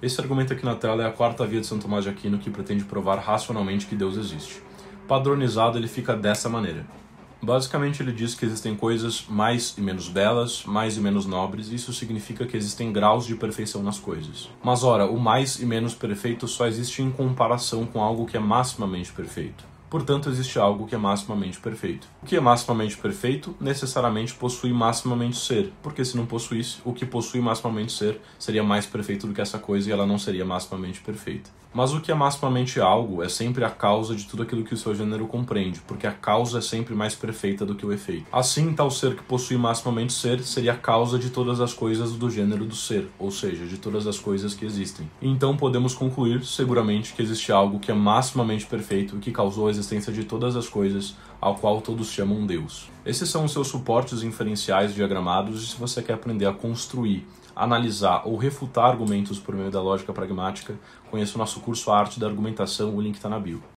Esse argumento aqui na tela é a quarta via de São Tomás de Aquino, que pretende provar racionalmente que Deus existe. Padronizado, ele fica dessa maneira. Basicamente, ele diz que existem coisas mais e menos belas, mais e menos nobres, e isso significa que existem graus de perfeição nas coisas. Mas, ora, o mais e menos perfeito só existe em comparação com algo que é maximamente perfeito. Portanto, existe algo que é maximamente perfeito. O que é maximamente perfeito necessariamente possui maximamente ser, porque se não possuísse, o que possui maximamente ser seria mais perfeito do que essa coisa e ela não seria maximamente perfeita. Mas o que é maximamente algo é sempre a causa de tudo aquilo que o seu gênero compreende, porque a causa é sempre mais perfeita do que o efeito. Assim, tal ser que possui maximamente ser seria a causa de todas as coisas do gênero do ser, ou seja, de todas as coisas que existem. Então podemos concluir, seguramente, que existe algo que é maximamente perfeito e que causou a existência de todas as coisas, ao qual todos chamam Deus. Esses são os seus suportes inferenciais diagramados, e se você quer aprender a construir, analisar ou refutar argumentos por meio da lógica pragmática, conheça o nosso curso A Arte da Argumentação, o link está na bio.